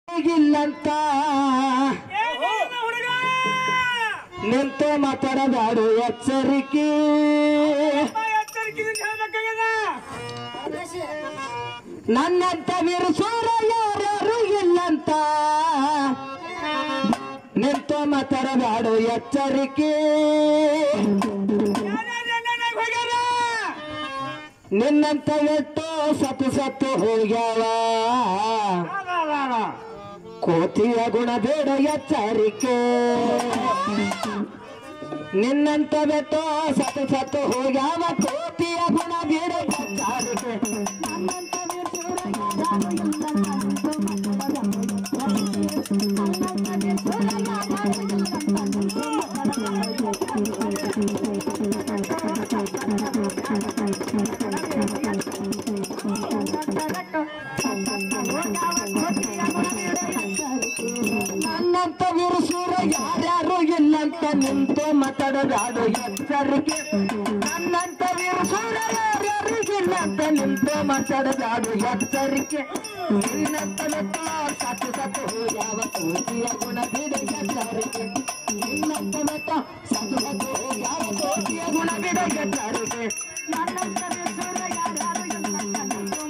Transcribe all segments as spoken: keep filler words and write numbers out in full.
ಇಲ್ಲಂತ ನಿಂತು ಮಾತಾಡದಾಡು ಎಚ್ಚರಿಕೆ ನನ್ನಂತ ವಿರುಸೂರ ಯಾರು ಇಲ್ಲಂತ ನಿಂತು ಮಾತಾಡದಾಡು ಎಚ್ಚರಿಕೆ ನಿನ್ನಂತ ಎಟ್ಟು ಸತ್ತು ಸತ್ತು ಹೋಗ್ಯಾವ ಕೋತಿಯ ಗುಣ ಬೇಡ ಎಚ್ಚರಿಕೆ ನಿನ್ನಂತ ಬೆಟ್ಟು ಸತ್ತು ಸತ್ತು ಹೋಗ್ಯಾವ ಕೋತಿಯ ಗುಣ ಬೇಡ ಎಚ್ಚರಿಕೆ ನನ್ನಂತ ವಿರುಸೂರ ಯಾರ್ಯಾರು ಇಲ್ಲಂತ ನಿಂತು ಮಾತಾಡೋದಾಡು ಎಚ್ಚರಿಕೆ ನನ್ನಂತ ವಿರುಸೂರ ಯಾರ್ಯಾರು ಇಲ್ಲಂತ ನಿಂತು ಮಾತಾಡೋದಾಡು ಎಚ್ಚರಿಕೆ ನಿನ್ನಂತ ಬೆಟ್ಟ ಸತ್ತು ಸತ್ತು ಹೋಗ್ಯಾವ ಕೋತಿಯ ಗುಣ ಬಿಡ ಎಚ್ಚರಿಕೆ ನಿನ್ನಂತ ಬೆಟ್ಟ ಸತ್ತು ಸತ್ತು ಹೋಗ್ಯಾವ ಕೋತಿಯ ಗುಣ ಬಿಡ ಎಚ್ಚರಿಕೆ ನನ್ನಂತ ವಿರುಸೂರ ಯಾರ್ಯಾರು ಇಲ್ಲಂತ ನಿಂತು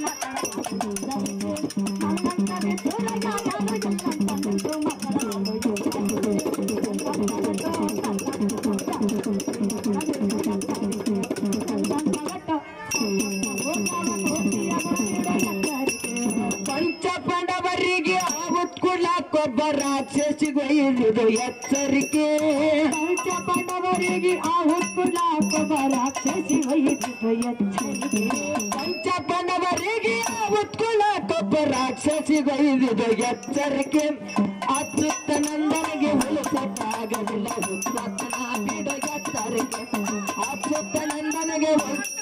ಪಂಚ ಪಾಂಡವರಿಗೆ ಆವತ್ಕೊಡ್ಲಾಕೊಬ್ಬ ರಾಕ್ಷಸಿಗೊಯ್ಯುವುದು ಎಚ್ಚರಿಕೆ ಪಂಚ ಪಾಂಡವರಿಗೆ ಆವತ್ಕೊಡ್ಲಾಕೊಬ್ಬ ರಾಕ್ಷಸಿಗೊಯ್ಯುವುದು ಎಚ್ಚರಿಕೆ ಪಂಚ ಪಾಂಡವರಿಗೆ ಆವತ್ಕೊಡ್ಲಾಕೊಬ್ಬ ರಾಕ್ಷಸಿಗೊಯ್ಯುವುದು ಎಚ್ಚರಿಕೆ ಅಚ್ಯುತ ನಂದನಿಗೆ ಉಳಿಸಕ್ಕಾಗಲಿಲ್ಲ ಹುಚ್ಚತನ ಬಿಡ ಎಚ್ಚರಿಕೆ ಅಚ್ಯುತ ನಂದನಿಗೆ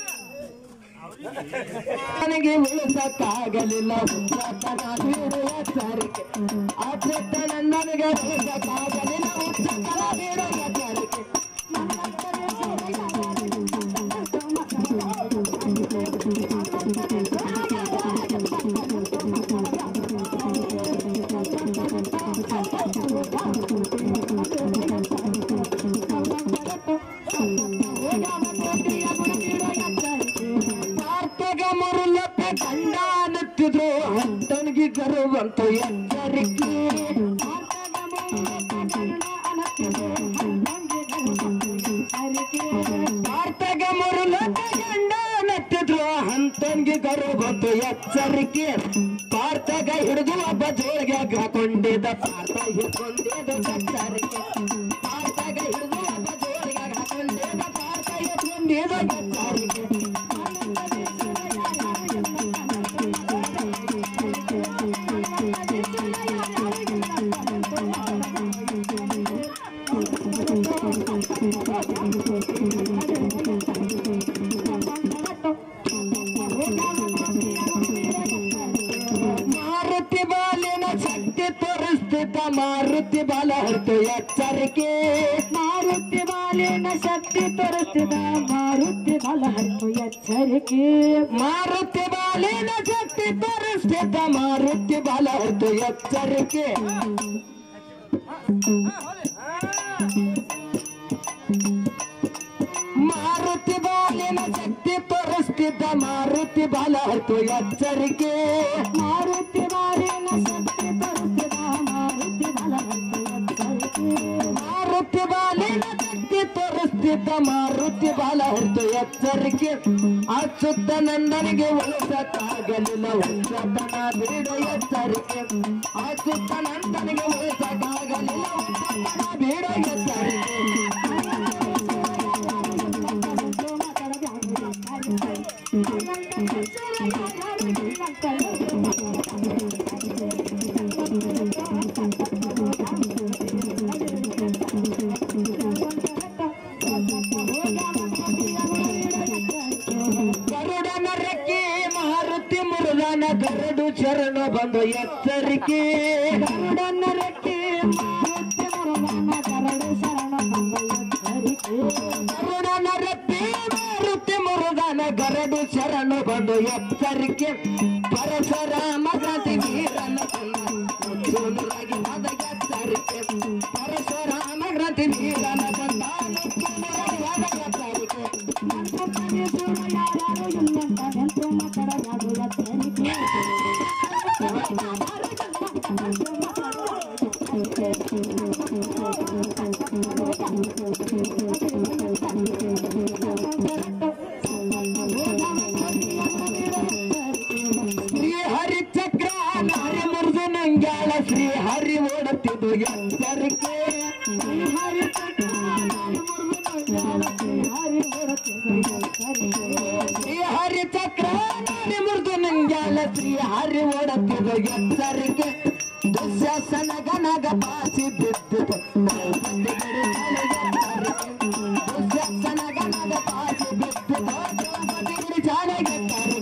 ನನಗೆ ಉಳಿಸಕ್ಕಾಗಲಿಲ್ಲ ಹುಚ್ಚತನ ಬಿಡ ಎಚ್ಚರಿಕೆ ಅಚ್ಯುತ ನಂದನಿಗೆ ಉಳಿಸಕ್ಕಾಗಲಿಲ್ಲ ಹುಚ್ಚತನ ಬಿಡ ಎಚ್ಚರಿಕೆ ಗಂಡ ಅನ್ನುತ್ತಿದ್ರು ಅಂತನಿಗೆ ಗರ್ವಂತ ಎಚ್ಚರಿಕೆ ಭಾರತಗ ಮರುಲಕ್ಕ ಗಂಡ ಅನ್ನುತ್ತಿದ್ರು ಅಂತನಿಗೆ ಗರ್ವಂತ ಎಚ್ಚರಿಕೆ ಭಾರತಗ ಹಿಡಿದು ಒಬ್ಬ ಜೋಳಿಗೆ ಹಾಕೊಂಡಿದ್ದ ಭಾರತ ಹಿಡ್ಕೊಂಡಿದ್ದ ಎಚ್ಚರಿಕೆ ಭಾರತಗ ಹಿಡಿದು ಒಬ್ಬ ಜೋಳಿಗೆ ಹಾಕೊಂಡಿದ್ದ ಭಾರತ ಹಿಡ್ಕೊಂಡಿದ್ದ ಎಚ್ಚರಿಕೆ ಮಾರುತಿ ಬಾಲಿನ ಶಕ್ತಿ ತೋರಿಸ್ತಿದ್ದ ಮಾರುತಿ ಬಾಲ ಹೊರತು ಎಚ್ಚರಿಕೆ ಮಾರುತಿ ಬಾಲಿನ ಶಕ್ತಿ ತೋರಿಸ್ತಿದ್ದ ಮಾರುತಿ ಬಾಲ ಹೊರತು ಎಚ್ಚರಿಕೆ ಮಾರುತಿ ಬಾಲಿನ ಶಕ್ತಿ ತೋರಿಸ್ತಿದ್ದ ಮಾರುತಿ ಬಾಲ ಹೊರತು ಎಚ್ಚರಿಕೆ ಮಾರುತಿ ಬಾಲಿನ ಶಕ್ತಿ ತೋರಿಸ್ತಿದ್ದ ಮಾರುತಿ ಬಾಲ ಹೊರತು ಎಚ್ಚರಿಕೆ ಮಾರುತಿ ಬಾಲಿನ ಶಕ್ತಿ ತೋರಿಸ್ತಿದ್ದ ಮಾರುತಿ ಬಾಲ ಹೊರತು ಎಚ್ಚರಿಕೆ ಮಾರುತಿ ಬಾಲಿನ ಶಕ್ತಿ ತೋರಿಸ್ತಿದ್ದ ಮಾರುತಿ ಬಾಲ ಹೊರತು ಎಚ್ಚರಿಕೆ ಅಚ್ಯುತ ನಂದನಿಗೆ ಉಳಿಸಕ್ಕಾಗಲಿಲ್ಲ ಹುಚ್ಚತನ ಬಿಡ ಎಚ್ಚರಿಕೆ ಅಚ್ಯುತ ನಂದನಿಗೆ ಉಳಿಸಕ್ಕಾಗಲಿಲ್ಲ ಹುಚ್ಚತನ ಬಿಡ ಎಚ್ಚರಿಕೆ ಗರುಡನ ರೆಕ್ಕೆ ಮಾರುತಿ ಮುರುಳನ ಗರುಡು ಶರಣ ಬಂದು ಎಚ್ಚರಿಕೆ ಗರುಡನ ರೆಕ್ಕೆ ಮಾರುತಿ ಮುರುಳನ ಗರುಡು ಶರಣ ಬಂದು ಎಚ್ಚರಿಕೆ ಗರುಡನ ರೆಕ್ಕೆ ಮಾರುತಿ ಮುರುಳನ ಗರುಡು ಶರಣ ಬಂದು ಎಚ್ಚರಿಕೆ ಪರಶುರಾಮ ಗಾಂಧಿ ವೀರನ ಹರಿ ಚಕ್ರ ಹರಿ ಮುರಿದು ನಂಗ್ಯಾಳ ಶ್ರೀ ಹರಿ ಓಡುತ್ತಿದ್ದು ಎತ್ತರಕ್ಕೆ ಶ್ರೀ ಹರಿ ಚಕ್ರ ಹರಿ ಮುರಿದು ನಂಗ್ಯಾಳ ಶ್ರೀ ಹರಿ ಓಡುತ್ತಿದ್ದು ಎತ್ತರಕ್ಕೆ ದುಶ್ಯಾಸನ ಗನಗ ಬಾಸಿ ಬಿದ್ದಿತು ದುಶ್ಯಾಸನ ಗನಗ ಬಾಸಿ ಬಿದ್ದಿತು ಜಾನೆಗೆ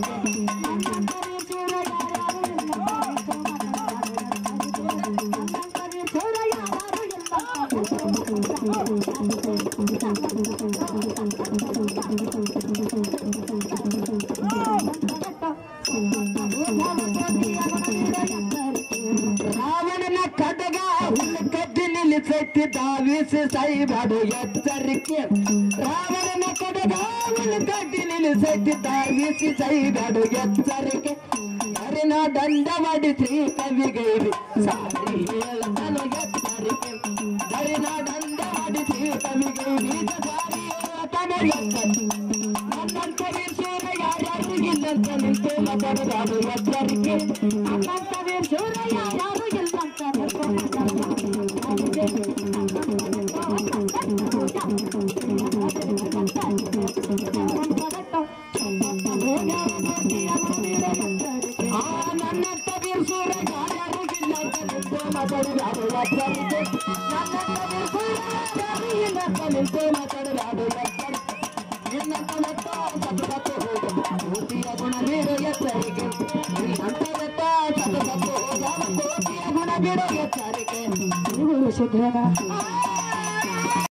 ರಾವಣನ ಖಡ್ಗ ಹುಲ್ಲು ಕದ್ದಿ ನಿಲ್ಲಿಸೈತಿ ದಾವಿಸಿ ಸೈಬಾಡು ಎಚ್ಚರಿಕೆ ರಾವಣನ ಖಡ್ಗ ಹುಲ್ಲು ಕದ್ದಿ ನಿಲ್ಲಿಸೈತಿ ದಾವಿಸಿ ಸೈಬಾಡು ಎಚ್ಚರಿಕೆ ಹರಿನ ದಂಡ ಮಾಡಿ ಶ್ರೀ ಕವಿಗೈರಿ ಸಾರಿ ಹೇಳತನು ಎಚ್ಚರಿಕೆ ಹರಿನ ದಂಡ ಮಾಡಿ ಶ್ರೀ ಕವಿಗೈರಿ ಸಾರಿ ಹೇಳತನು ಎಚ್ಚರಿಕೆ ನನ್ನಂತ ವೀರಶೂರ ಯಾರ್ಯಾರು ಇಲ್ಲಂತ ನಿಂತು ಮಾತಾಡೋದು ಎಚ್ಚರಿಕೆ ನನ್ನಂತ ವೀರಶೂರ ಯಾರ್ಯಾರು ಇಲ್ಲಂತ ನನ್ನಂತ ವೀರಶೂರ ಯಾರ್ಯಾರು ಇಲ್ಲಂತ ನಿಂತು ಮಾತಾಡೋದು ಎಚ್ಚರಿಕೆ ನನ್ನಂತ ವೀರಶೂರ ಯಾರ್ಯಾರು ಇಲ್ಲಂತ ನಿಂತು ಮಾತಾಡೋದು ಎಚ್ಚರಿಕೆ ನಿನ್ನಂತ ಮತ್ತ ಸತ್ತು ಸತ್ತು ಹೋಗ ಕೋಟಿಯ ಗುಣ ಬಿಡು ಎಚ್ಚರಿಕೆ ನಿನ್ನಂತ ಮತ್ತ ಸತ್ತು ಸತ್ತು ಹೋಗ ಕೋಟಿಯ ಗುಣ ಬಿಡು ಎಚ್ಚರಿಕೆ ಗುರು ಸಿದ್ಧನ